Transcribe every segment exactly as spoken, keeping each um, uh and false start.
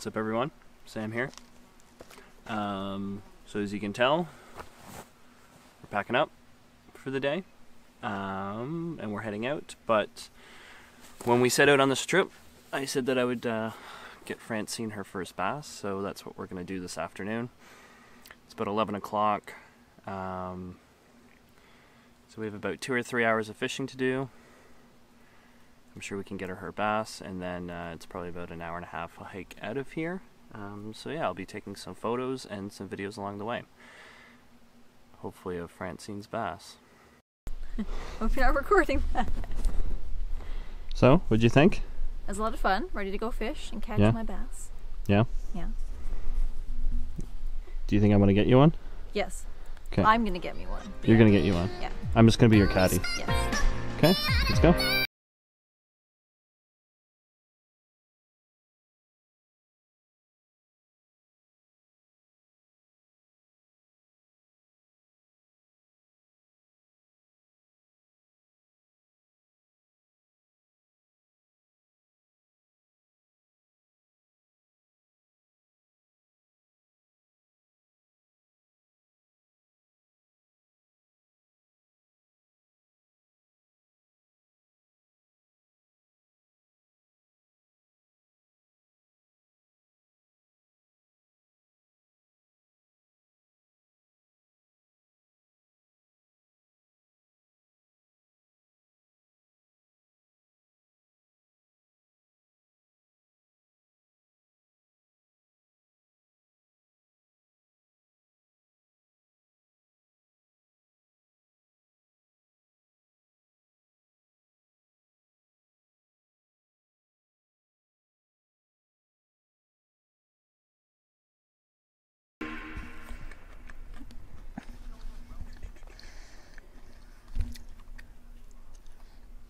What's up, everyone? Sam here. Um, so as you can tell, we're packing up for the day, um, and we're heading out. But when we set out on this trip, I said that I would uh, get Francine her first bass, so that's what we're going to do this afternoon. It's about eleven o'clock, um, so we have about two or three hours of fishing to do. I'm sure we can get her her bass, and then uh, it's probably about an hour and a half hike out of here. Um, so yeah, I'll be taking some photos and some videos along the way. Hopefully of Francine's bass. Hope you're not recording that. So, what'd you think? It was a lot of fun. Ready to go fish and catch Yeah. my bass. Yeah? Yeah. Do you think I'm going to get you one? Yes. Okay. I'm going to get me one. You're Yeah. going to get you one? Yeah. I'm just going to be your caddy. Yes. Okay, let's go.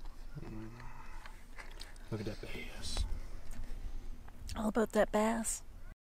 Look at that bass. All about that bass.